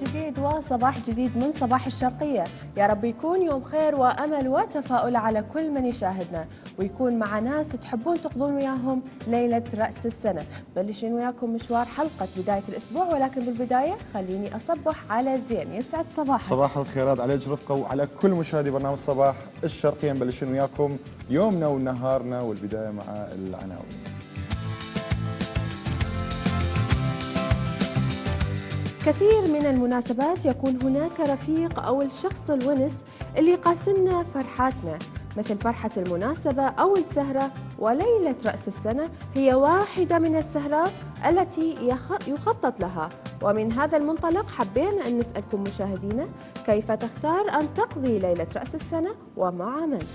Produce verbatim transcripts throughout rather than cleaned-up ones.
جديد وصباح جديد من صباح الشرقية. يا رب يكون يوم خير وأمل وتفاؤل على كل من يشاهدنا، ويكون مع ناس تحبون تقضون وياهم ليلة رأس السنة. بلشين وياكم مشوار حلقة بداية الأسبوع، ولكن بالبداية خليني أصبح على زين. يسعد صباحك. صباح الخيرات عليك رفقة وعلى كل مشاهدي برنامج صباح الشرقية. نبلشين وياكم يومنا ونهارنا، والبداية مع العناوين. كثير من المناسبات يكون هناك رفيق أو الشخص الونس اللي يقاسمنا فرحاتنا، مثل فرحة المناسبة أو السهرة. وليلة رأس السنة هي واحدة من السهرات التي يخطط لها، ومن هذا المنطلق حبينا أن نسألكم مشاهدينا كيف تختار أن تقضي ليلة رأس السنة ومع من؟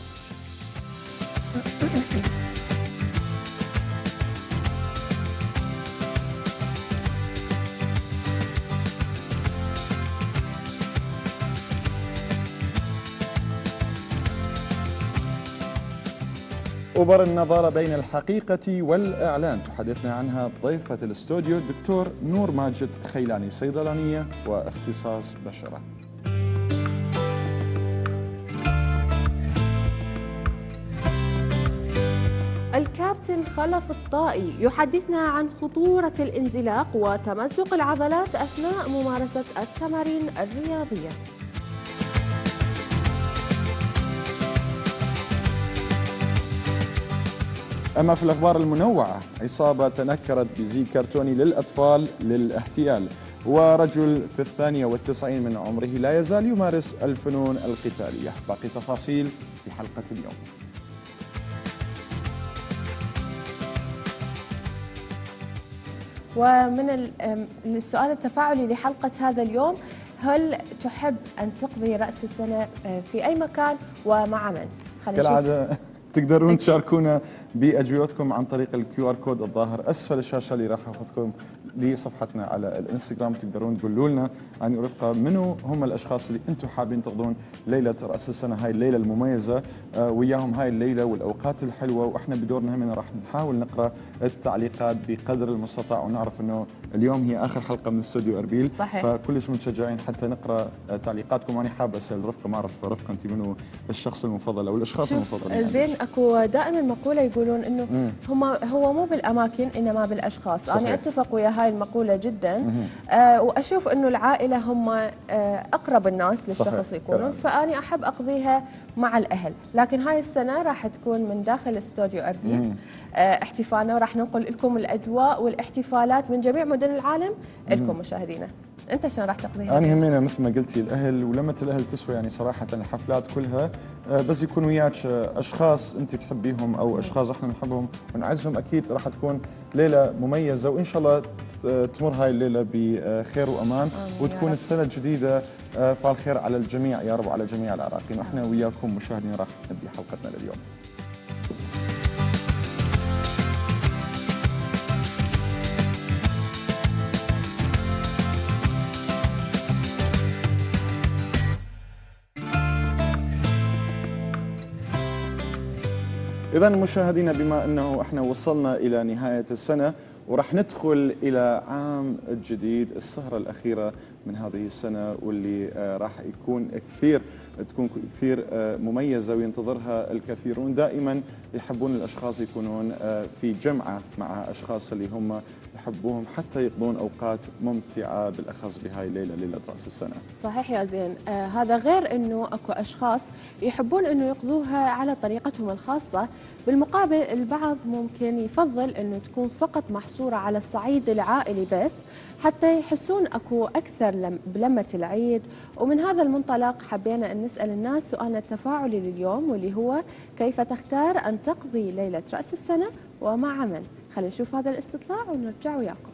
أبر النظارة بين الحقيقة والإعلان تحدثنا عنها ضيفة الاستوديو الدكتور نور ماجد خيلاني، صيدلانية واختصاص بشرة. الكابتن خلف الطائي يحدثنا عن خطورة الانزلاق وتمزق العضلات أثناء ممارسة التمارين الرياضية. أما في الأخبار المنوعة، عصابة تنكرت بزي كرتوني للأطفال للاحتيال، ورجل في الثانية والتسعين من عمره لا يزال يمارس الفنون القتالية. باقي تفاصيل في حلقة اليوم. ومن السؤال التفاعلي لحلقة هذا اليوم، هل تحب أن تقضي رأس السنة في أي مكان ومع من؟ كالعادة تقدرون تشاركونا بأجوبتكم عن طريق الكيو ار كود الظاهر أسفل الشاشة اللي راح أخذكم لصفحتنا على الانستغرام. تقدرون تقولوا لنا عن رفقة منو هم الأشخاص اللي أنتم حابين تقضون ليلة رأس السنة، هاي الليلة المميزة آه وياهم هاي الليلة والأوقات الحلوة. وإحنا بدورنا هم راح نحاول نقرأ التعليقات بقدر المستطاع، ونعرف أنه اليوم هي آخر حلقة من استوديو أربيل. صحيح. فكلش متشجعين حتى نقرأ تعليقاتكم. وأنا حاب أسأل رفقة، ما أعرف رفقة أنت منو الشخص المفضل أو الأشخاص المفضلين؟ زين، اكو دائما مقوله يقولون انه هم هو مو بالاماكن انما بالاشخاص. صحيح. انا اتفق ويا هاي المقوله جدا. آه واشوف انه العائله هم آه اقرب الناس للشخص. صحيح. يكونون. فاني احب اقضيها مع الاهل، لكن هاي السنه راح تكون من داخل استوديو أربيل آه احتفالنا، وراح ننقل لكم الاجواء والاحتفالات من جميع مدن العالم لكم مشاهدينا. انت شلون راح تقضيها؟ انا همينه مثل ما قلتي الاهل، ولمة الاهل تسوى يعني صراحه. الحفلات كلها بس يكون وياك اشخاص انت تحبيهم او اشخاص احنا نحبهم ونعزهم، اكيد راح تكون ليله مميزه. وان شاء الله تمر هاي الليله بخير وامان، وتكون السنه الجديده فالخير على الجميع يا رب وعلى جميع العراقيين. واحنا وياكم مشاهدين راح نبدي حلقتنا لليوم. إذا مشاهدينا، بما أنه إحنا وصلنا إلى نهاية السنة وراح ندخل إلى عام جديد، السهرة الأخيرة من هذه السنة واللي راح يكون كثير تكون كثير مميزة وينتظرها الكثيرون. دائما يحبون الأشخاص يكونون في جمعة مع أشخاص اللي هم يحبوهم حتى يقضون أوقات ممتعة، بالأخص بهاي الليلة، ليلة رأس السنة. صحيح يا زين. آه هذا غير أنه أكو أشخاص يحبون أنه يقضوها على طريقتهم الخاصة، بالمقابل البعض ممكن يفضل أنه تكون فقط محصورة على الصعيد العائلي بس، حتى يحسون أكو أكثر بلمة العيد. ومن هذا المنطلق حبينا أن نسأل الناس سؤالنا التفاعلي لليوم، واللي هو كيف تختار أن تقضي ليلة رأس السنة ومع من؟ خلينا نشوف هذا الاستطلاع ونرجع وياكم.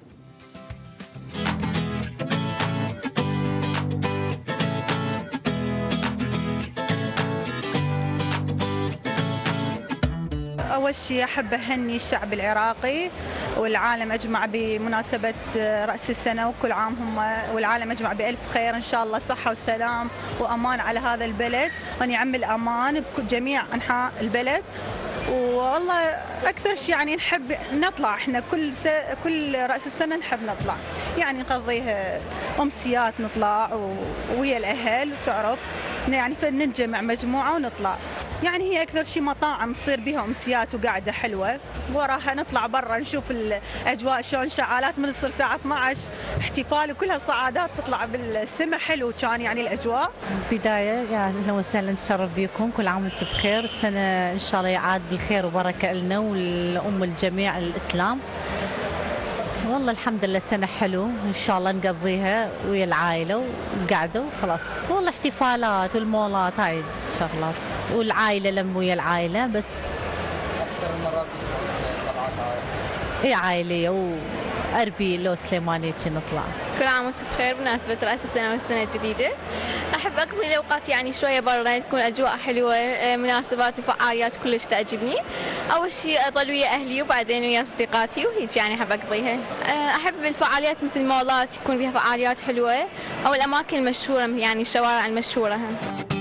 أول شيء أحب أهني الشعب العراقي والعالم أجمع بمناسبة رأس السنة، وكل عام هم والعالم أجمع بألف خير إن شاء الله، صحة وسلام وأمان على هذا البلد، وأن يعم الأمان بجميع أنحاء البلد. والله اكثر شيء يعني نحب نطلع احنا كل س... كل راس السنه نحب نطلع، يعني نقضيها امسيات نطلع ويا الاهل وتعرف يعني فننجمع مجموعه ونطلع. يعني هي اكثر شيء مطاعم تصير بها امسيات وقاعده حلوه، وراها نطلع برا نشوف الاجواء شلون، شعالات من تصير الساعه اثنعش احتفال وكلها صعادات تطلع بالسماء، حلو كان يعني الاجواء. بدايه يعني اهلا وسهلا، نتشرف بكم، كل عام وانتم بخير، السنه ان شاء الله يعاد بالخير وبركه لنا ولام الجميع الاسلام. والله الحمد لله السنة حلو، إن شاء الله نقضيها ويا العائلة وقعدة وخلاص. والله احتفالات والمولات هاي الشغلات والعائلة لم ويا العائلة بس. أكثر المرات طلعات هاي؟ إيه عائلية وأربيل وسليمانية نطلع. كل عام وانتم بخير بمناسبة رأس السنة والسنة الجديدة. أحب أقضي الأوقات يعني شوية برا، تكون أجواء حلوة، مناسبات وفعاليات كلش تعجبني. أول شيء أضل ويا أهلي وبعدين ويا أصدقائي وهيك يعني أحب أقضيها. أحب الفعاليات مثل المولات يكون بها فعاليات حلوة، أو الأماكن المشهورة يعني الشوارع المشهورة هم.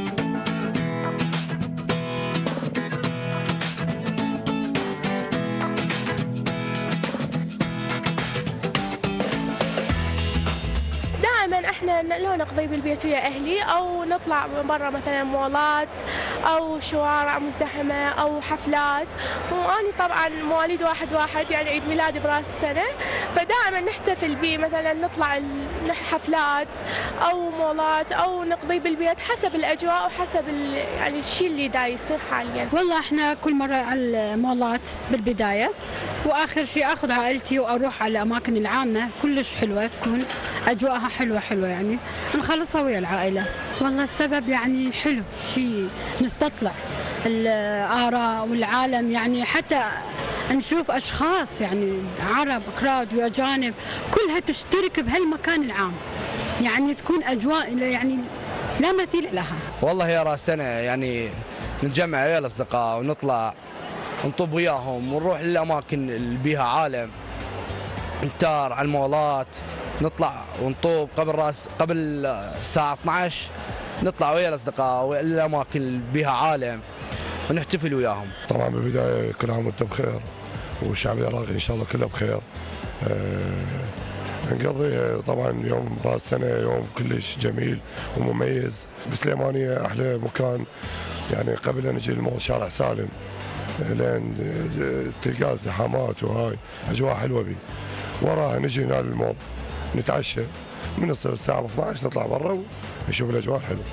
دائما احنا لو نقضي بالبيت ويا اهلي او نطلع من برا مثلا مولات او شوارع مزدحمه او حفلات. واني طبعا مواليد واحد واحد يعني عيد ميلادي براس السنه، فدائما نحتفل به، مثلا نطلع حفلات او مولات او نقضي بالبيت حسب الاجواء وحسب يعني الشيء اللي دا يصير حاليا. والله احنا كل مره على المولات بالبدايه، واخر شيء اخذ عائلتي واروح على الاماكن العامه كلش حلوه، تكون اجواءها حلوه حلوه يعني نخلصها ويا العائله. والله السبب يعني حلو، شيء نستطلع الاراء والعالم، يعني حتى نشوف اشخاص يعني عرب كراد واجانب كلها تشترك بهالمكان العام، يعني تكون اجواء يعني لا مثيل لها. والله يا راس سنه يعني نتجمع ويا الاصدقاء ونطلع نطوب وياهم ونروح للاماكن اللي بيها عالم، نتار على المولات، نطلع ونطوب قبل راس قبل الساعه اثنعش، نطلع ويا الاصدقاء والاماكن اللي بيها عالم ونحتفل وياهم. طبعا بالبدايه كل عام وانتم بخير، والشعب العراقي ان شاء الله كله بخير. أه نقضي طبعا يوم راس سنه يوم كلش جميل ومميز بسليمانيه، احلى مكان يعني قبل ان نجي المول شارع سالم لين تلقى زحامات وهاي اجواء حلوه بي. وراها نجي نال المول نتعشى، من يصير الساعه اثنعش نطلع برا ونشوف الاجواء الحلوه.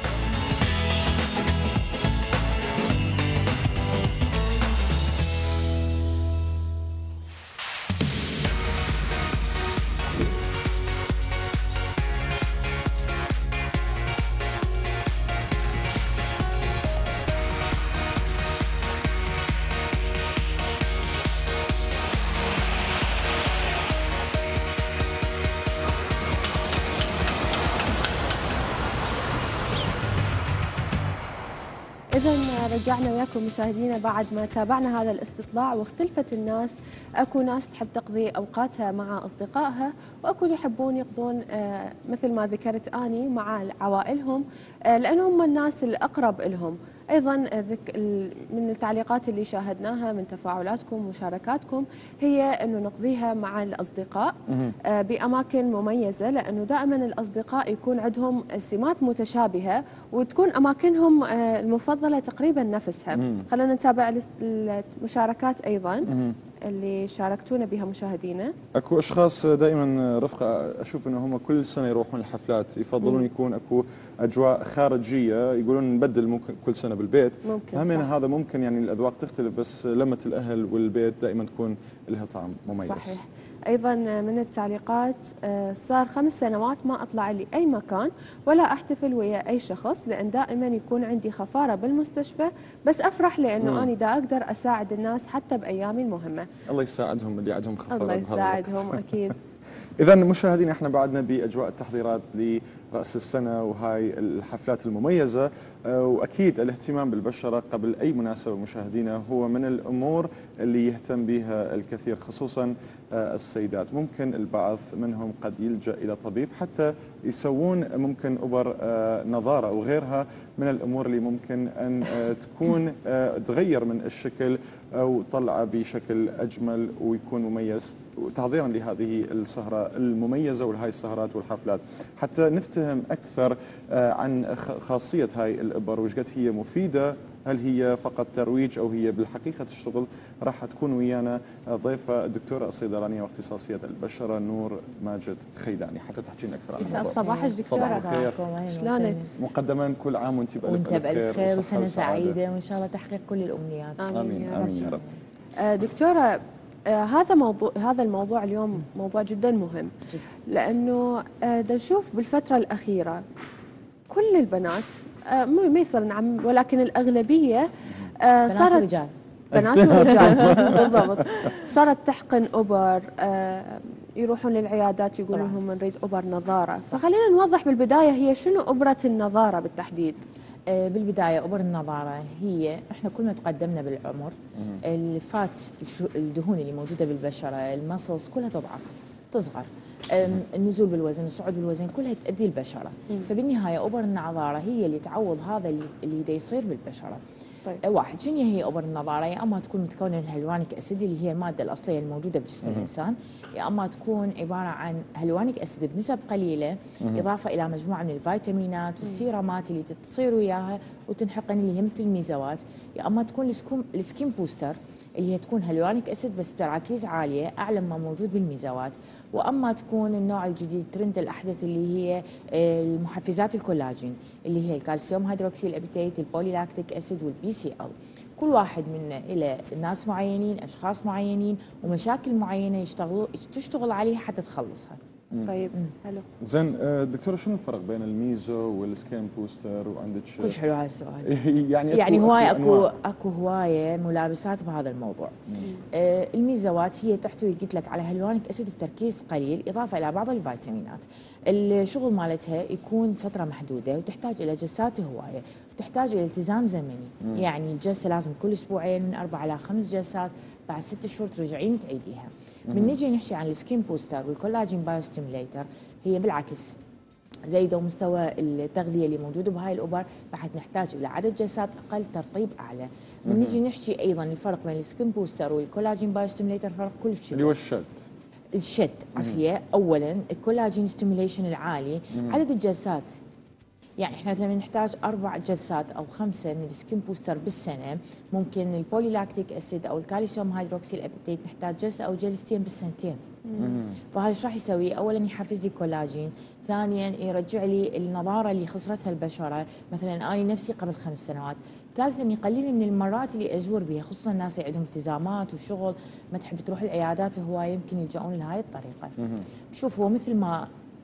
إذا رجعنا وياكم مشاهدينا بعد ما تابعنا هذا الاستطلاع، واختلفت الناس. أكو ناس تحب تقضي أوقاتها مع أصدقائها، وأكو يحبون يقضون آه مثل ما ذكرت أني مع عوائلهم، آه لأنهم هم الناس الأقرب لهم. أيضا من التعليقات اللي شاهدناها من تفاعلاتكم ومشاركاتكم هي أنه نقضيها مع الأصدقاء آه بأماكن مميزة، لأنه دائما الأصدقاء يكون عندهم سمات متشابهة وتكون أماكنهم آه المفضلة تقريبا نفسها. خلونا نتابع المشاركات أيضا اللي شاركتونا بها مشاهدينا. اكو اشخاص دائما رفقه اشوف انه هم كل سنه يروحون الحفلات، يفضلون يكون اكو اجواء خارجيه، يقولون نبدل ممكن كل سنه بالبيت. هم هذا ممكن يعني الاذواق تختلف، بس لمه الاهل والبيت دائما تكون لها طعم مميز. صحيح. أيضا من التعليقات صار خمس سنوات ما أطلع لي أي مكان ولا أحتفل ويا أي شخص، لأن دائما يكون عندي خفارة بالمستشفى، بس أفرح لأنه أنا دا أقدر أساعد الناس حتى بأيامي المهمة. الله يساعدهم اللي عندهم خفارة. الله يساعدهم أكيد. إذا مشاهدينا احنا بعدنا بأجواء التحضيرات لرأس السنة وهاي الحفلات المميزة، وأكيد الاهتمام بالبشرة قبل أي مناسبة مشاهدينا هو من الأمور اللي يهتم بها الكثير خصوصا السيدات. ممكن البعض منهم قد يلجأ إلى طبيب حتى يسوون ممكن أبر نظارة أو غيرها من الأمور اللي ممكن أن تكون تغير من الشكل أو طلعه بشكل أجمل ويكون مميز، تحضيرا لهذه السهرة المميزة ولهاي السهرات والحفلات. حتى نفتهم أكثر عن خاصية هاي الإبر وش قد هي مفيدة، هل هي فقط ترويج أو هي بالحقيقة تشتغل، راح تكون ويانا ضيفة الدكتورة الصيدلانية واختصاصية البشرة نور ماجد خيداني حتى تحكي لنا أكثر عن الموضوع. صباح الدكتورة. صباح الخير. شلونك؟ مقدما كل عام وانت بألف وانت ألف بألف خير وسنة سعيدة سعيدة وإن شاء الله تحقيق كل الأمنيات. آمين آمين يا رب. دكتورة، آه هذا موضوع هذا الموضوع اليوم موضوع جدا مهم جد. لأنه آه نشوف بالفترة الأخيرة كل البنات آه ما يصير نعم ولكن الأغلبية آه صارت بنات ورجال بنات ورجال بالضبط، صارت تحقن أبر، آه يروحون للعيادات يقولون لهم نريد أبر نظارة. فخلينا نوضح بالبداية هي شنو أبرة النظارة بالتحديد؟ بالبداية أبر النظارة هي إحنا كل ما تقدمنا بالعمر الفات الدهون اللي موجودة بالبشرة المسلز كلها تضعف تصغر، النزول بالوزن الصعود بالوزن كلها تأذي البشرة. فبالنهاية أبر النظارة هي اللي تعوض هذا اللي دا يصير بالبشرة. طيب. واحد، شنو هي أبر النظارة؟ يا أما تكون متكونة من هيلورونيك أسيد اللي هي المادة الأصلية الموجودة بجسم الإنسان، يا أما تكون عبارة عن هيلورونيك أسيد بنسب قليلة إضافة إلى مجموعة من الفيتامينات والسيرامات اللي تصير وياها وتنحقن اللي هي مثل الميزوات، يا أما تكون السكين بوستر اللي هي تكون هيلورونيك أسيد بس تراكيز عالية أعلى ما موجود بالميزوات، واما تكون النوع الجديد الترند الاحدث اللي هي المحفزات الكولاجين اللي هي الكالسيوم هيدروكسيل ابيتيت البوليلاكتيك اسيد والبي سي ال. كل واحد منا الى ناس معينين اشخاص معينين ومشاكل معينه يشتغلوا تشتغل عليها حتى تخلصها. طيب حلو. زين دكتوره، شنو الفرق بين الميزو والسكين بوستر وعندك؟ كلش حلو هذا السؤال. يعني يعني هوايه اكو اكو هوايه ملابسات بهذا الموضوع. آه الميزوات هي تحتوي قلت لك على هيلورونيك اسيد بتركيز قليل اضافه الى بعض الفيتامينات. الشغل مالتها يكون فتره محدوده وتحتاج الى جلسات هوايه وتحتاج الى التزام زمني. مم. يعني الجلسه لازم كل اسبوعين من اربع الى خمس جلسات، بعد ست شهور ترجعين تعيديها. من نجي نحكي عن السكين بوستر والكولاجين بايوستيميليتر هي بالعكس زايده مستوى التغذيه اللي موجوده بهاي الابر، بعد نحتاج الى عدد جلسات اقل ترطيب اعلى. من نجي نحكي ايضا الفرق بين السكين بوستر والكولاجين بايوستيميليتر فرق كلش كبير اللي هو الشد. الشد عافيه. اولا الكولاجين ستيميليشن العالي مم. عدد الجلسات، يعني احنا مثلا نحتاج اربع جلسات او خمسه من السكين بوستر بالسنه، ممكن البوليلاكتيك اسيد او الكالسيوم هيدروكسيل ابيتيت نحتاج جلسه او جلستين بالسنتين. فهذا ايش راح يسوي؟ اولا يحفز لي كولاجين، ثانيا يرجع لي النضاره اللي خسرتها البشره، مثلا انا نفسي قبل خمس سنوات، ثالثا يقلل لي من المرات اللي ازور بها، خصوصا الناس اللي عندهم التزامات وشغل ما تحب تروح العيادات هوايه يمكن يلجؤون لهاي الطريقه. شوف هو مثل ما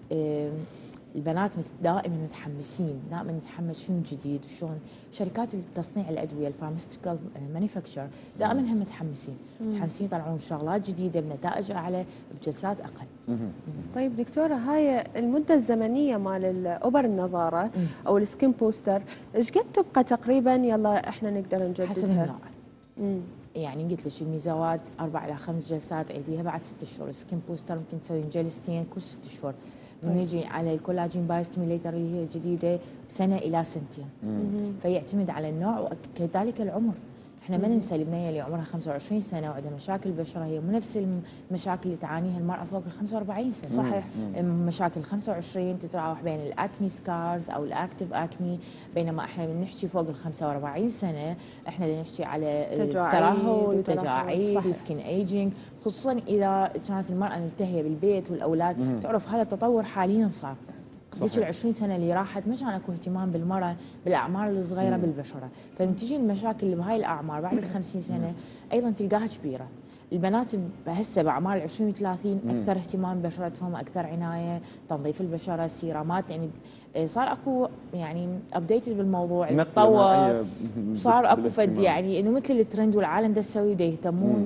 البنات دائما متحمسين، دائما نتحمس شنو جديد وشلون شركات تصنيع الادويه الفارماسيوتيكال مانيفاكتشر دائما هم متحمسين، متحمسين يطلعون شغلات جديده بنتائج اعلى بجلسات اقل. طيب دكتوره، هاي المده الزمنيه مال الابر النظاره او السكين بوستر ايش قد تبقى تقريبا؟ يلا احنا نقدر نجددها حسب النوع. مم. يعني قلت لك الميزوات اربع الى خمس جلسات عيديها بعد ست شهور، السكين بوستر ممكن تسوين جلستين كل ست شهور. نجي على الكولاجين بايوستيميليتر اللي هي الجديده سنه الى سنتين. مم. فيعتمد على النوع وكذلك العمر. احنا ما ننسى البنيه اللي عمرها خمسة وعشرين سنه وعندها مشاكل بشره هي مو نفس المشاكل اللي تعانيها المراه فوق ال خمسة وأربعين سنه. صحيح. مشاكل خمسة وعشرين تتراوح بين الاكني سكارز او الاكتيف اكني، بينما احنا بنحكي فوق ال خمسة وأربعين سنه احنا نحكي على الترهل وتجاعيد وسكين ايجينج، خصوصا اذا كانت المراه ملتهيه بالبيت والاولاد. مم. تعرف هذا التطور حاليا صار. ذيك ال عشرين سنه اللي راحت ما كان اكو اهتمام بالمراه بالاعمار الصغيره بالبشره، فلما تجي المشاكل اللي بهاي الاعمار بعد ال خمسين سنه ايضا تلقاها كبيره. البنات هسه باعمار ال عشرين وثلاثين اكثر اهتمام ببشرتهم، اكثر عنايه، تنظيف البشره، السيرامات، يعني صار اكو يعني ابديتد بالموضوع، تطور، صار اكو فد يعني انه مثل الترند والعالم دا تسوي دا يهتمون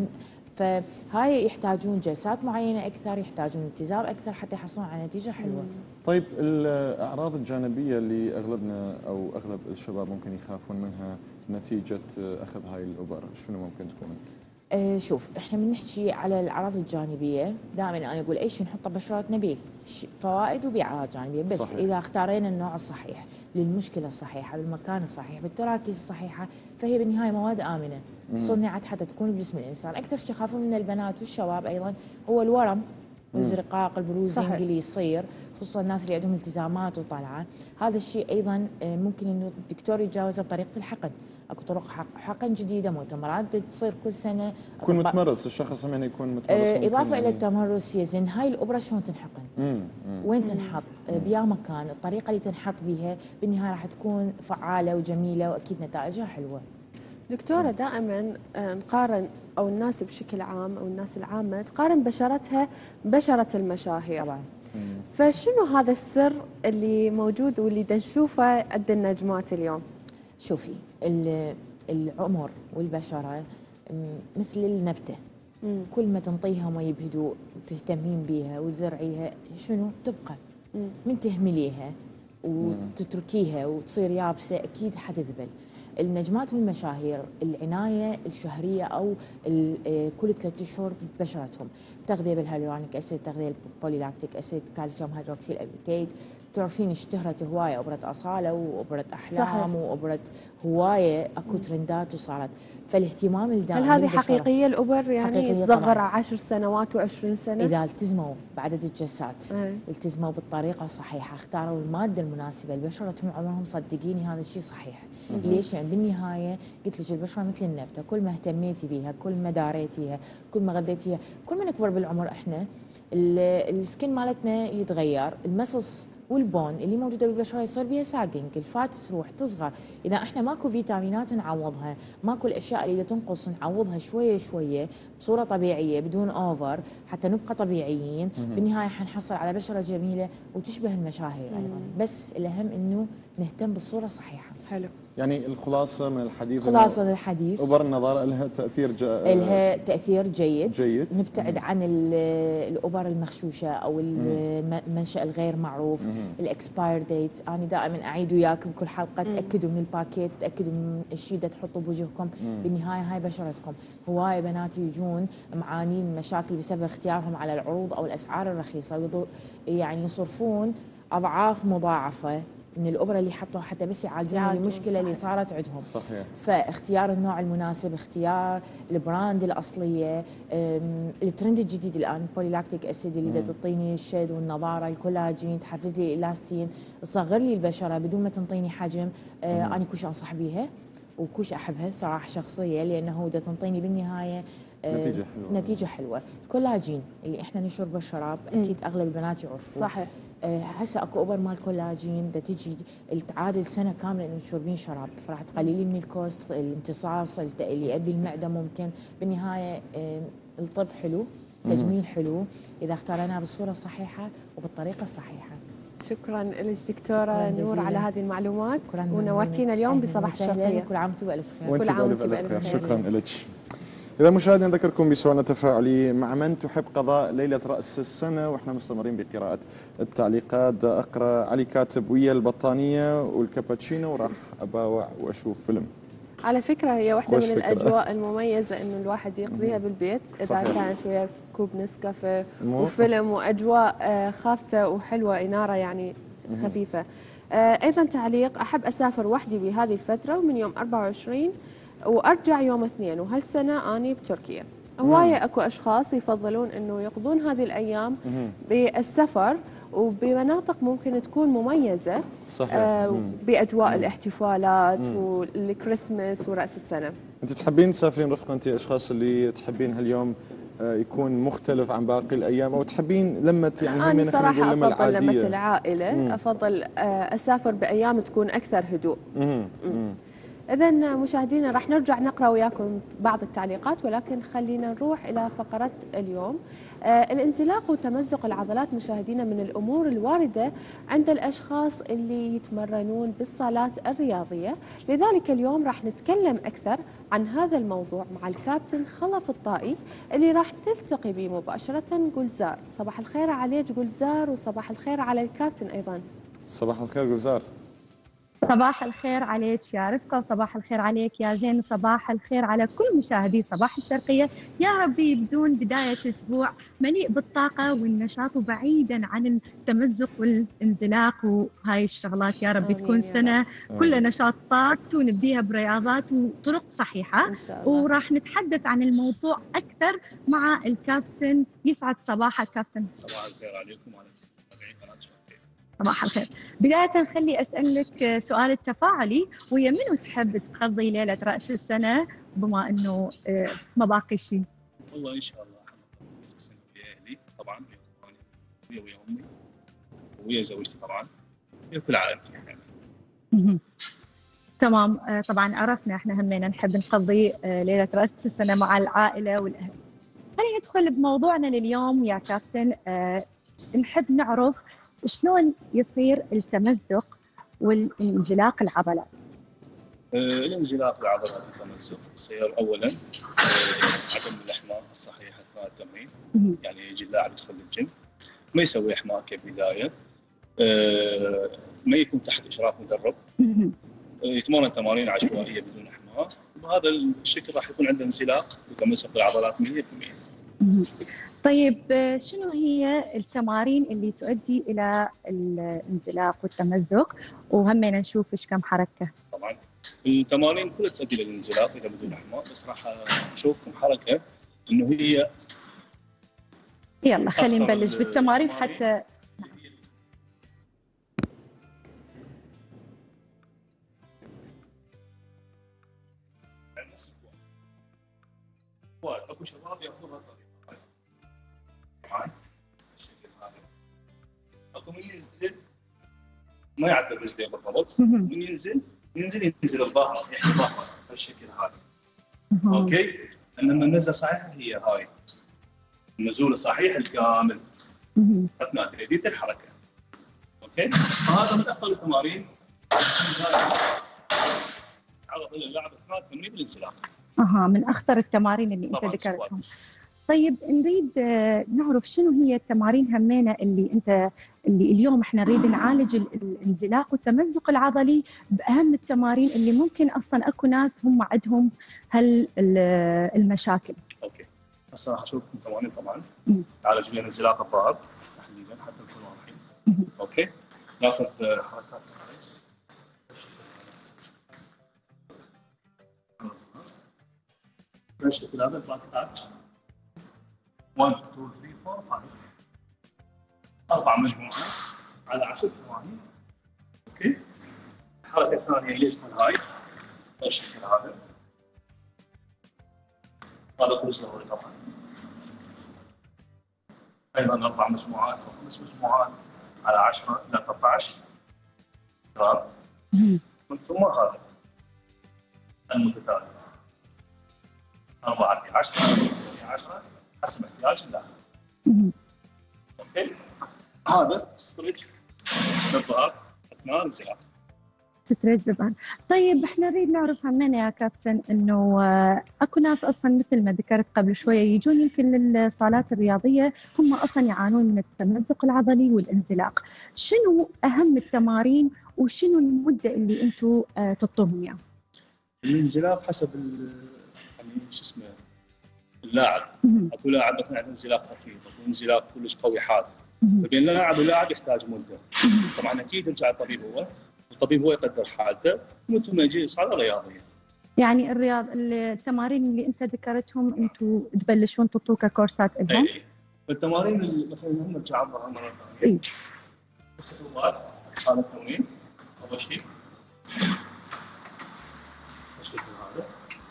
فهاي يحتاجون جلسات معينه اكثر، يحتاجون التزام اكثر حتى يحصلون على نتيجه حلوه. طيب الاعراض الجانبيه اللي اغلبنا او اغلب الشباب ممكن يخافون منها نتيجه اخذ هاي الابر، شنو ممكن تكون؟ أه شوف، احنا بنحكي على الاعراض الجانبيه، دائما انا اقول اي شيء نحطه ببشرتنا به فوائد وباعراض جانبيه، بس صحيح. اذا اختارينا النوع الصحيح للمشكله الصحيحه بالمكان الصحيح بالتراكيز الصحيحه، فهي بالنهايه مواد امنه صنعت حتى تكون بجسم الانسان. اكثر شيء يخافون من البنات والشباب ايضا هو الورم والزرقاق البروزنج اللي يصير، خصوصا الناس اللي عندهم التزامات وطلعه. هذا الشيء ايضا ممكن انه الدكتور يتجاوزه بطريقه الحقن. اكو طرق حقن جديده، مؤتمرات تصير كل سنه. يكون متمرس الشخص هم يكون متمرس. آه اضافه الى التمرس يا زين، هاي الابره شلون تنحقن؟ مم. وين تنحط؟ آه بيا مكان، الطريقه اللي تنحط بها بالنهايه راح تكون فعاله وجميله واكيد نتائجها حلوه. دكتورة دائما نقارن او الناس بشكل عام او الناس العامه تقارن بشرتها بشره المشاهير طبعا. فشنو هذا السر اللي موجود واللي نشوفه عند النجمات اليوم؟ شوفي، العمر والبشره مثل النبته، مم. كل ما تنطيها مي بهدوء وتهتمين بيها وتزرعيها شنو تبقى. مم. من تهمليها وتتركيها وتصير يابسه اكيد حتذبل. النجمات والمشاهير العنايه الشهريه او كل ثلاث اشهر ببشرتهم، تغذيه بالهيالورونيك اسيد، تغذيه بالبوليلاكتيك اسيد، كالسيوم هيدروكسيل ابيتيت. تعرفين اشتهرت هوايه ابره اصاله وابره احلام صحيح. وابره هوايه اكو ترندات وصارت، فالاهتمام الدائم. هل هذه حقيقيه الابر يعني تصغر عشر سنوات وعشرين سنه؟ اذا التزموا بعدد الجلسات، أي. التزموا بالطريقه الصحيحه، اختاروا الماده المناسبه لبشرتهم عمرهم، صدقيني هذا الشيء صحيح. مم. ليش؟ يعني بالنهايه قلت لك البشره مثل النبته، كل ما اهتميتي بها، كل ما داريتيها، كل ما غذيتيها، كل ما نكبر بالعمر احنا السكين مالتنا يتغير، المسص والبون اللي موجوده بالبشره يصير بها ساقنج، الفات تروح تصغر. اذا احنا ماكو فيتامينات نعوضها، ماكو الاشياء اللي تنقص نعوضها شويه شويه بصوره طبيعيه بدون اوفر حتى نبقى طبيعيين، بالنهايه حنحصل على بشره جميله وتشبه المشاهير ايضا. بس الاهم انه نهتم بالصوره الصحيحه. حلو. يعني الخلاصه من الحديث، خلاصه الحديث ابر النظر لها تاثير جا... لها تاثير جيد, جيد. نبتعد مم. عن الابر المغشوشه او المنشا الغير معروف، الاكسباير ديت. انا دائما اعيد وياكم كل حلقه، تاكدوا من الباكيت، تاكدوا من الشيء اللي تحطوا بوجهكم. مم. بالنهايه هاي بشرتكم. هواي بنات يجون معانين مشاكل بسبب اختيارهم على العروض او الاسعار الرخيصه، يعني يصرفون اضعاف مضاعفه من الابره اللي حطوها حتى بس يعالجون المشكله صحيح. اللي صارت عندهم. صحيح. فاختيار النوع المناسب، اختيار البراند الاصليه، الترند الجديد الان بوليلاكتيك اسيد اللي تعطيني الشد والنظاره، الكولاجين، تحفز لي الالاستين، تصغر لي البشره بدون ما تنطيني حجم. آه انا كوش انصح بيها وكوش احبها صراحه شخصيه، لانه دا تنطيني بالنهايه آه نتيجه حلوه. نتيجه حلوه. الكولاجين اللي احنا نشربه الشراب اكيد اغلب البنات يعرفوه. صحيح. هسه اكو اوبر مال كولاجين دا تجي تعادل سنه كامله انه تشربين شراب، فراح تقللي من الكوست، الامتصاص اللي يؤدي المعده ممكن. بالنهايه الطب حلو، تجميل حلو اذا اختارناه بالصوره الصحيحه وبالطريقه الصحيحه. شكرا لك دكتوره نور على هذه المعلومات، ونورتينا اليوم بصباح الشرقيه. كل عام وانتم بالف خير. وانتم بالف خير. شكرا لك. إذا مشاهدينا نذكركم بسؤالنا التفاعلي: مع من تحب قضاء ليلة رأس السنة؟ وإحنا مستمرين بقراءة التعليقات. أقرأ علي كاتب ويا البطانية والكابتشينو وراح أباوع وأشوف فيلم. على فكرة هي واحدة من فكرة. الأجواء المميزة إنه الواحد يقضيها بالبيت إذا صحيح. كانت ويا كوب نسكافيه وفيلم وأجواء خافتة وحلوة، إنارة يعني خفيفة. أيضا تعليق: أحب أسافر وحدي بهذه الفترة ومن يوم أربعة وعشرين وارجع يوم اثنين، وهالسنه اني بتركيا. هوايه اكو اشخاص يفضلون انه يقضون هذه الايام بالسفر وبمناطق ممكن تكون مميزه. صحيح. آه باجواء الاحتفالات والكريسماس وراس السنه. انت تحبين تسافرين رفقا، انت اشخاص اللي تحبين هاليوم يكون مختلف عن باقي الايام، او تحبين لمه يعني انا صراحه افضل العادية. لمه العائله. مم. افضل اسافر بايام تكون اكثر هدوء. مم. مم. إذا مشاهدينا راح نرجع نقرأ وياكم بعض التعليقات، ولكن خلينا نروح إلى فقرة اليوم. آه الانزلاق وتمزق العضلات مشاهدينا من الأمور الواردة عند الأشخاص اللي يتمرنون بالصالات الرياضية، لذلك اليوم راح نتكلم أكثر عن هذا الموضوع مع الكابتن خلف الطائي اللي راح تلتقي به مباشرة جولزار. صباح الخير عليك جولزار، وصباح الخير على الكابتن أيضا. صباح الخير جولزار. صباح الخير عليك يا رفقة، وصباح الخير عليك يا زين، وصباح الخير على كل مشاهدي صباح الشرقية. يا ربي يبدون بداية أسبوع مليء بالطاقة والنشاط وبعيدا عن التمزق والانزلاق وهاي الشغلات. يا ربي تكون سنة كلها نشاطات ونبديها برياضات وطرق صحيحة، إن شاء الله. وراح نتحدث عن الموضوع أكثر مع الكابتن. يسعد صباحك كابتن. صباح الخير عليكم وعلى متابعين قناة شرقية. صباح الخير. بداية خلي أسألك سؤال التفاعلي، ويا منو تحب تقضي ليلة رأس السنة بما أنه ما باقي شيء؟ والله إن شاء الله رأس السنة ويا أهلي طبعا، ويا إخواني ويا ويا أمي ويا زوجتي طبعا، ويا كل عائلتي يعني. تمام. طبعا عرفنا احنا همينا نحب نقضي ليلة رأس السنة مع العائلة والأهل. خلينا ندخل بموضوعنا لليوم يا كابتن. نحب نعرف شلون يصير التمزق والانزلاق العضلات؟ آه، الانزلاق العضلات والتمزق يصير اولا آه، عدم الاحماء الصحيح اثناء التمرين. يعني يجي اللاعب يدخل الجيم ما يسوي احماء كبدايه، آه، ما يكون تحت اشراف مدرب، آه، يتمرن تمارين عشوائيه بدون احماء، وبهذا الشكل راح يكون عنده انزلاق وتمزق العضلات مية بالمية. طيب شنو هي التمارين اللي تؤدي الى الانزلاق والتمزق، وهمينا نشوف ايش كم حركه؟ طبعا التمارين كلها تؤدي الى الانزلاق اذا بدون احماء، بس راح نشوف كم حركه انه هي. يلا خلينا نبلش بالتمارين حتى اكو شباب ياخذونها طريقه بالشكل هذا. اكو من ينزل ما يعدل رجليه بالضبط، من ينزل ينزل ينزل الظهر يعني الظهر بالشكل هذا. اوكي، انما النزله صحيحه هي هاي النزول الصحيح الكامل اثناء تأدية الحركه. اوكي، هذا من افضل التمارين عرض للاعب اثناء التمرين بالانزلاق. اها، من اخطر التمارين اللي انت ذكرتهم. طيب نريد نعرف شنو هي التمارين همينة اللي انت اللي اليوم احنا نريد نعالج الانزلاق والتمزق العضلي باهم التمارين اللي ممكن اصلا اكو ناس هم عندهم هال المشاكل. اوكي، هسه راح اشوفكم تمارين طبعا تعالج بها انزلاق الظهر تحديدا حتى نكون واضحين. اوكي، ناخذ حركات ستريتش بالشكل هذا. الباك ارتش واحد اثنين ثلاثة أربعة خمسة أربع مجموعات على عشر ثواني. أوكي، الحركة الثانية هي تكون هاي بالشكل هذا. هذا كل ضروري طبعا. أيضا أربع مجموعات أو خمس مجموعات على عشرة إلى ثلاثة عشر تمام. من ثم هذا المتتالي أربعة في عشرة خمسة في عشرة حسب احتياج اللاعب. اوكي، هذا ستريتش للظهر اثناء الانزلاق. ستريتش للظهر. طيب احنا نريد نعرف همنا يا كابتن انه اكو ناس اصلا مثل ما ذكرت قبل شويه يجون يمكن للصالات الرياضيه هم اصلا يعانون من التمزق العضلي والانزلاق. شنو اهم التمارين وشنو المده اللي انتم تطلبهم اياها؟ الانزلاق حسب يعني شو اسمه اللاعب. اكو لاعب مثلا عنده انزلاق خفيف، اكو انزلاق كلش قوي حاد، فبين لاعب ولاعب يحتاج مده. طبعا اكيد يرجع الطبيب هو، الطبيب هو يقدر حالته من ثم يجي صاله رياضيه. يعني الرياض التمارين اللي انت ذكرتهم انتم تبلشون تعطوا كورسات لهم؟ اي التمارين مثلا هم نرجع عبرها مره ثانيه. اي الخطوات هذا التمرين اول شيء بالشكل هذا.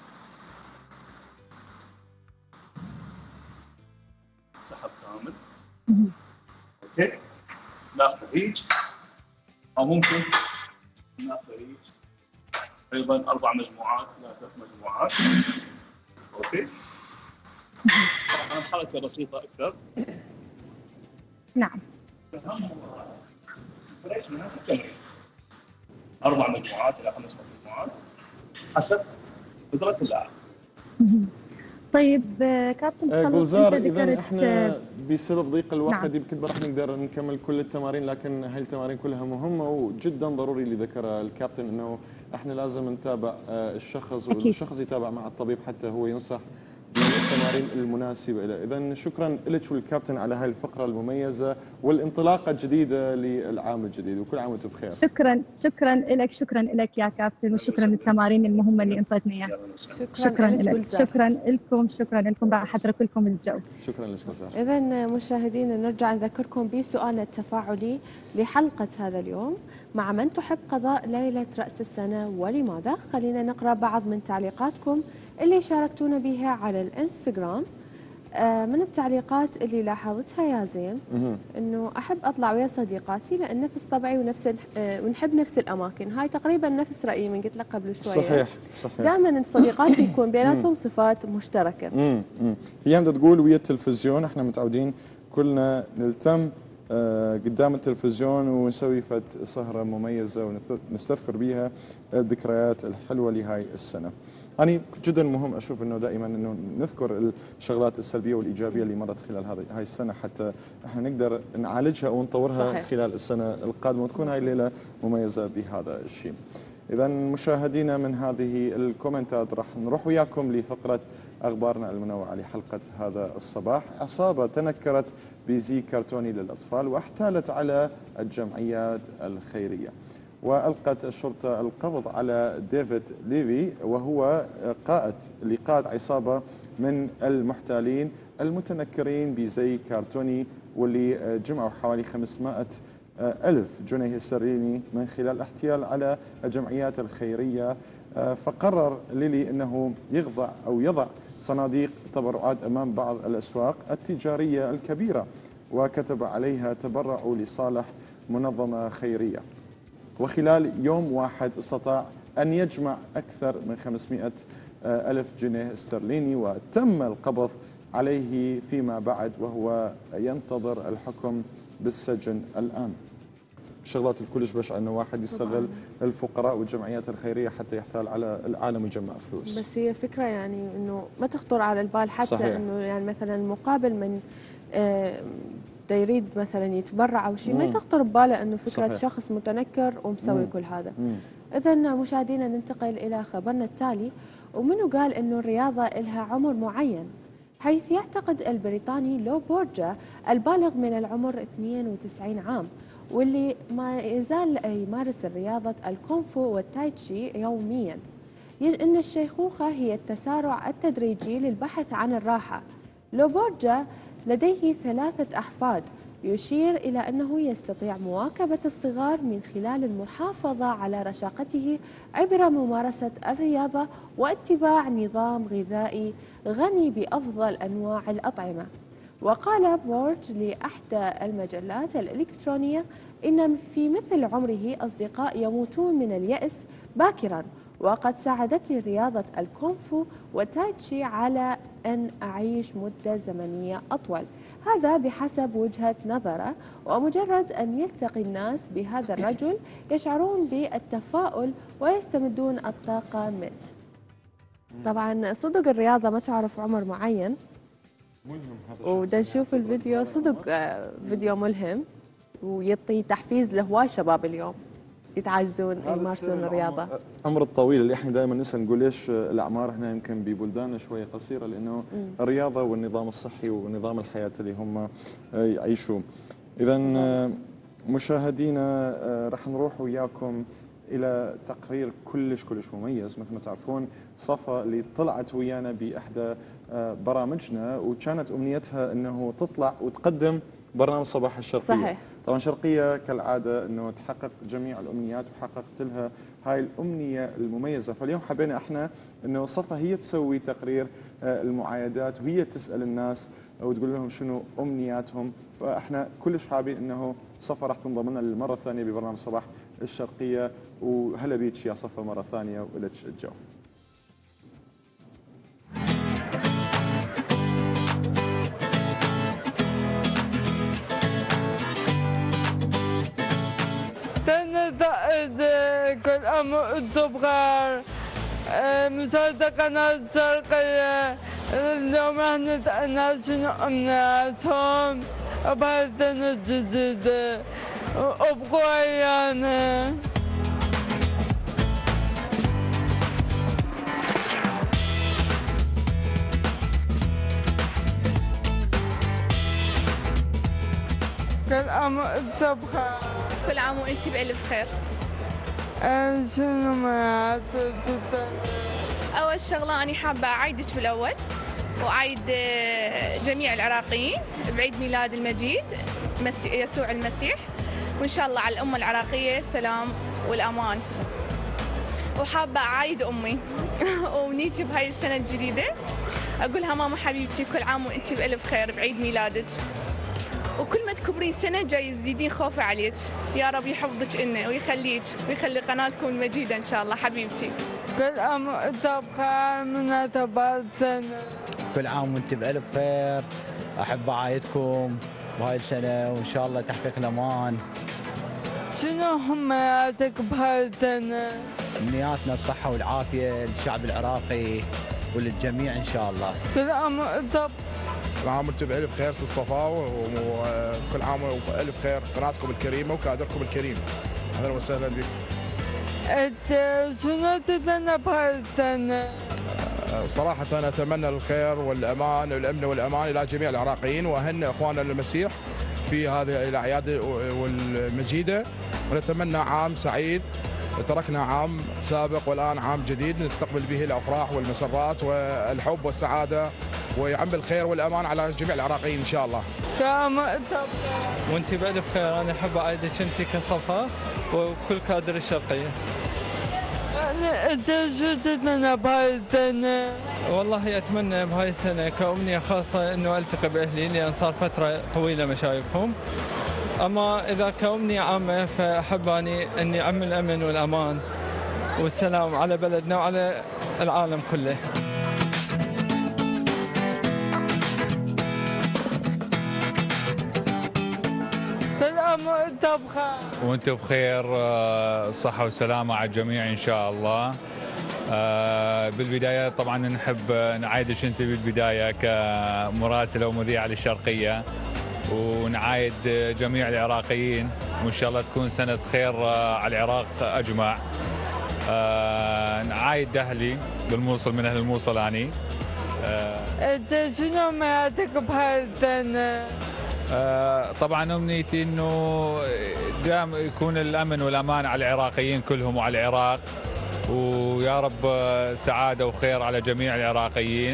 سحب كامل. اوكي، ناخذ هيج او ممكن ناخذ هيج ايضا اربع مجموعات لا ثلاث مجموعات. اوكي. طبعا حركه بسيطه اكثر. نعم. اربع مجموعات الى خمس مجموعات حسب قدره اللاعب. طيب كابتن خلص جلزار، انت اذا ذكرت احنا بسبب ضيق الوقت نعم. يمكن ما راح نقدر نكمل كل التمارين، لكن هاي التمارين كلها مهمه وجدا ضروري اللي ذكرها الكابتن، انه احنا لازم نتابع الشخص أكيد. والشخص يتابع مع الطبيب حتى هو ينصح بالتمارين المناسبه له. اذا شكرا لك والكابتن على هاي الفقره المميزه والانطلاقه الجديده للعام الجديد، وكل عام وانتم بخير. شكرا شكرا لك شكرا لك يا كابتن، وشكرا للتمارين المهمه اللي انطيتنا اياها. شكرا لك شكرا لكم شكرا لكم راح اترك لكم الجو. شكرا لك جلزار. اذا مشاهدينا نرجع نذكركم بسؤالنا التفاعلي لحلقه هذا اليوم: مع من تحب قضاء ليله راس السنه ولماذا؟ خلينا نقرا بعض من تعليقاتكم اللي شاركتونا بها على الانستغرام. آه من التعليقات اللي لاحظتها يا زين انه احب اطلع ويا صديقاتي لان نفس طبعي ونفس آه ونحب نفس الاماكن. هاي تقريبا نفس رايي من قلت لك قبل شويه. صحيح صحيح. دائما صديقاتي يكون بيناتهم صفات مشتركه. امم هي بدها تقول ويا التلفزيون احنا متعودين كلنا نلتم آه قدام التلفزيون ونسوي فت سهره مميزه ونستذكر بها الذكريات الحلوه لهاي السنه. أنا جدا مهم أشوف أنه دائما أنه نذكر الشغلات السلبية والإيجابية اللي مرت خلال هذه هاي السنة حتى احنا نقدر نعالجها ونطورها صحيح. خلال السنة القادمة وتكون هاي الليلة مميزة بهذا الشيء. إذا مشاهدينا من هذه الكومنتات راح نروح وياكم لفقرة أخبارنا المنوعة لحلقة هذا الصباح. عصابة تنكرت بزي كرتوني للأطفال واحتالت على الجمعيات الخيرية. وألقت الشرطة القبض على ديفيد ليفي وهو قائد لقائد عصابة من المحتالين المتنكرين بزي كرتوني واللي جمعوا حوالي خمسمائة ألف جنيه استرليني من خلال الاحتيال على الجمعيات الخيرية. فقرر ليلي أنه يخضع أو يضع صناديق تبرعات أمام بعض الأسواق التجارية الكبيرة وكتب عليها تبرعوا لصالح منظمة خيرية. وخلال يوم واحد استطاع أن يجمع أكثر من خمسمائة ألف جنيه استرليني وتم القبض عليه فيما بعد وهو ينتظر الحكم بالسجن الآن. شغلات الكلش بشعة أنه واحد يستغل الفقراء والجمعيات الخيرية حتى يحتال على العالم ويجمع فلوس. بس هي فكرة يعني أنه ما تخطر على البال حتى صحيح. أنه يعني مثلا مقابل من آه دا يريد مثلا يتبرع او شيء ما تخطر بباله انه فكره صحيح. شخص متنكر ومسوي كل هذا. اذا مشاهدينا ننتقل الى خبرنا التالي. ومنو قال انه الرياضه لها عمر معين؟ حيث يعتقد البريطاني لو بورجا البالغ من العمر اثنين وتسعين عام واللي ما يزال يمارس الرياضه الكونفو والتايتشي يوميا ان الشيخوخه هي التسارع التدريجي للبحث عن الراحه. لو بورجا لديه ثلاثة أحفاد، يشير إلى أنه يستطيع مواكبة الصغار من خلال المحافظة على رشاقته عبر ممارسة الرياضة واتباع نظام غذائي غني بأفضل أنواع الأطعمة. وقال بورج لإحدى المجلات الإلكترونية إن في مثل عمره أصدقاء يموتون من اليأس باكرا، وقد ساعدتني رياضة الكونفو والتايتشي على أن أعيش مدة زمنية أطول. هذا بحسب وجهة نظره، ومجرد أن يلتقي الناس بهذا الرجل يشعرون بالتفاؤل ويستمدون الطاقة منه. طبعا صدق الرياضة ما تعرف عمر معين، ودا نشوف الفيديو صدق فيديو ملهم ويعطي تحفيز لهواي شباب اليوم يتعجزون يمارسون الرياضه. العمر الطويل اللي احنا دائما نسال نقول ليش الاعمار هنا يمكن ببلداننا شويه قصيره، لانه م. الرياضه والنظام الصحي ونظام الحياه اللي هم يعيشوه. اذا مشاهدينا راح نروح وياكم الى تقرير كلش كلش مميز. مثل ما تعرفون صفا اللي طلعت ويانا باحدى برامجنا وكانت امنيتها انه تطلع وتقدم برنامج صباح الشرقية. صحيح. طبعا شرقية كالعادة انه تحقق جميع الامنيات وحققت لها هاي الامنية المميزة. فاليوم حبينا احنا انه صفا هي تسوي تقرير المعايدات وهي تسأل الناس وتقول لهم شنو امنياتهم. فاحنا كلش حابين انه صفا راح تنضم لنا للمرة الثانية ببرنامج صباح الشرقية. وهلا بيك يا صفا مرة ثانية ولك الجو. سنة سعيدة، كل عام وانتم بخير. مشاهدة قناة الشرقية، اليوم احنا سألنا شنو أمنياتهم بهاي السنة الجديدة وابقوا ويانا. كل عام وانت بخير. كل عام وانت بألف خير. شنو ما أول شغلة أنا حابة أعيدك بالأول وأعيد جميع العراقيين بعيد ميلاد المجيد يسوع المسيح، وإن شاء الله على الأمة العراقية السلام والأمان. وحابة أعيد أمي ونيتي بهاي السنة الجديدة، أقولها ماما حبيبتي كل عام وأنت بألف خير بعيد ميلادك، وكل ما تكبرين سنة جاي تزيدين خوفي عليك. يا رب يحفظك إنه ويخليك ويخلي قناتكم المجيدة إن شاء الله حبيبتي. كل عام وأنت بخير مناسبات السنة. كل عام وأنت بألف خير. أحب أعايدكم بهاي السنة وإن شاء الله تحقيق الأمان. شنو همياتك بهاي السنة؟ أمنياتنا الصحة والعافية للشعب العراقي وللجميع إن شاء الله. كل عام وأنت كل عام وانتم بألف خير سي صفا، وكل عام وألف خير قناتكم الكريمة وكادركم الكريم. أهلا وسهلا بكم. أنت شنو تتمنى بهاي السنة؟ صراحة أنا أتمنى الخير والأمان والأمن والأمان إلى جميع العراقيين وأهنئ إخواننا المسيح في هذه الأعياد المجيدة، ونتمنى عام سعيد. تركنا عام سابق والآن عام جديد نستقبل به الأفراح والمسرات والحب والسعادة، ويعم الخير والأمان على جميع العراقيين إن شاء الله. وانت بألف خير. أنا أحب أعيدك أنت كصفا وكل كادر الشرقية. أنت شو تتمنى بهاي السنة؟ والله أتمنى بهاي السنة كأمنية خاصة إنه ألتقي بأهلي لأن صار فترة طويلة ما شايفهم. أما إذا كأمنية عامة فأحب أني أني أعم الأمن والأمان والسلام على بلدنا وعلى العالم كله. وانت بخير. وانت بخير، صحة وسلامة على الجميع إن شاء الله. بالبداية طبعا نحب نعايدك انت بالبداية كمراسلة ومذيعة للشرقية، ونعايد جميع العراقيين، وإن شاء الله تكون سنة خير على العراق أجمع. نعايد أهلي بالموصل، من أهل الموصل أني. أنت شنو أمنياتك بهاي السنة؟ آه طبعا امنيتي انه دائما يكون الامن والامان على العراقيين كلهم وعلى العراق، ويا رب سعاده وخير على جميع العراقيين.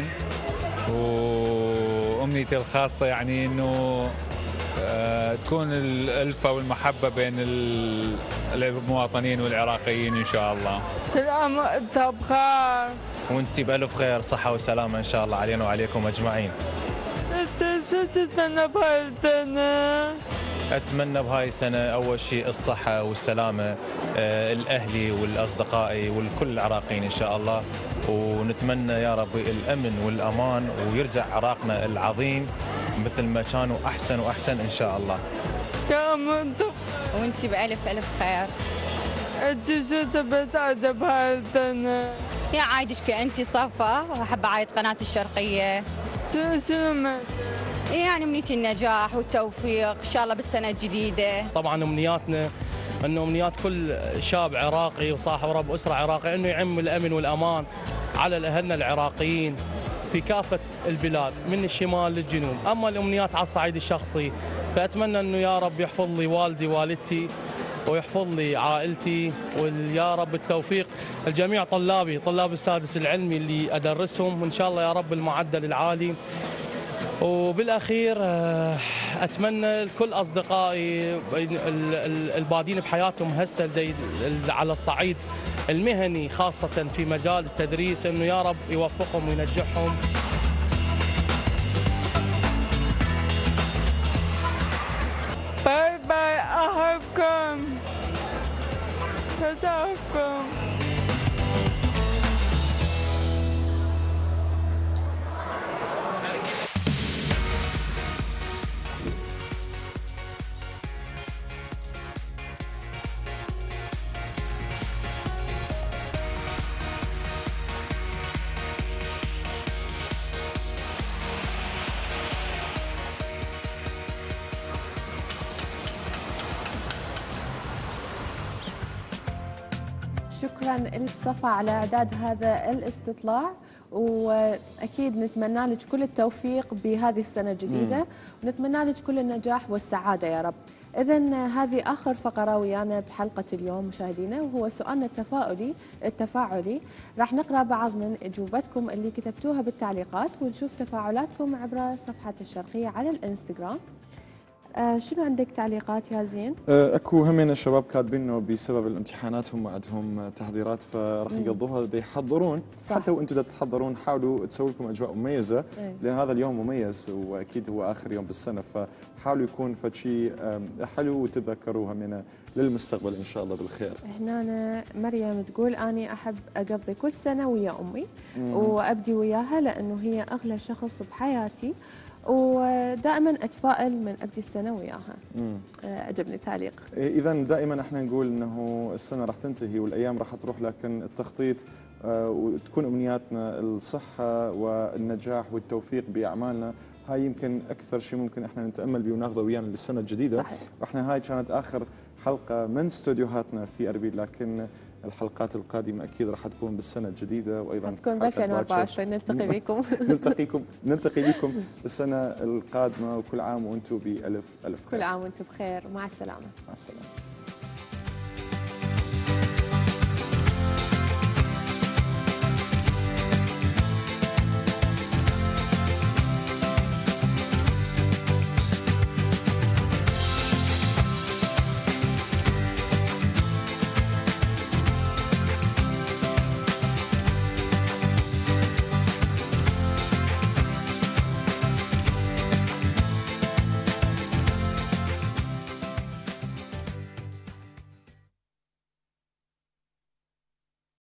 وامنيتي الخاصه يعني انه آه تكون الالفه والمحبه بين المواطنين والعراقيين ان شاء الله. كل عام وانت بخير. وانت بالف خير، صحه وسلامه ان شاء الله علينا وعليكم اجمعين. انت شو تتمنى بهاي السنة؟ اتمنى بهاي السنة اول شيء الصحة والسلامة، آه الاهلي والاصدقائي والكل العراقيين ان شاء الله، ونتمنى يا رب الامن والامان ويرجع عراقنا العظيم مثل ما كانوا احسن واحسن ان شاء الله. يا انت وانت بألف الف خير. انت شو تبي تعيد بهاي السنة؟ يا عايدك انت صفا، احب اعيد قناة الشرقية. شو شو يعني امنيتي النجاح والتوفيق ان شاء الله بالسنه الجديده. طبعا امنياتنا انه امنيات كل شاب عراقي وصاحب رب اسره عراقي انه يعم الامن والامان على اهلنا العراقيين في كافه البلاد من الشمال للجنوب. اما الامنيات على الصعيد الشخصي فاتمنى انه يا رب يحفظ لي والدي والدتي ويحفظ لي عائلتي، ويا رب التوفيق الجميع طلابي طلاب السادس العلمي اللي ادرسهم، وان شاء الله يا رب المعدل العالي. وبالاخير اتمنى لكل اصدقائي البادين بحياتهم هسه على الصعيد المهني خاصه في مجال التدريس انه يا رب يوفقهم وينجحهم. باي باي، احبكم. جزاكم. شكرا لك صفا على اعداد هذا الاستطلاع، واكيد نتمنى لك كل التوفيق بهذه السنه الجديده، مم. ونتمنى لك كل النجاح والسعاده يا رب. اذا هذه اخر فقره ويانا بحلقه اليوم مشاهدينا، وهو سؤالنا التفاؤلي التفاعلي. راح نقرا بعض من اجوبتكم اللي كتبتوها بالتعليقات، ونشوف تفاعلاتكم عبر صفحه الشرقيه على الانستغرام. آه شنو عندك تعليقات يا زين؟ آه، اكو همين الشباب كاتبين انه بسبب الامتحانات هم عندهم تحضيرات فراح مم. يقضوها دا يحضرون. صح. حتى وانتم دا تحضرون حاولوا تسوي لكم اجواء مميزه، أي. لان هذا اليوم مميز واكيد هو اخر يوم بالسنه، فحاولوا يكون فد شيء آم، حلو وتتذكروها من للمستقبل ان شاء الله بالخير. هنا أنا مريم تقول اني احب اقضي كل سنه ويا امي، مم. وابدي وياها لانه هي اغلى شخص بحياتي، ودائما اتفائل من ابدي السنه وياها. مم. عجبني التعليق. اذا دائما احنا نقول انه السنه راح تنتهي والايام راح تروح، لكن التخطيط آه، وتكون امنياتنا الصحه والنجاح والتوفيق باعمالنا، هاي يمكن اكثر شيء ممكن احنا نتامل به وناخذه ويانا للسنه الجديده. صحيح. واحنا هاي كانت اخر حلقه من استوديوهاتنا في اربيل، لكن الحلقات القادمه اكيد راح تكون بالسنه الجديده، وايضا تكون ب حلقة ألفين وأربعة وعشرين باكر. نلتقي بكم. نلتقيكم نلتقي بكم السنه القادمه، وكل عام وانتم بالف الف خير. كل عام وانتم بخير، ومع السلامه. مع السلامه.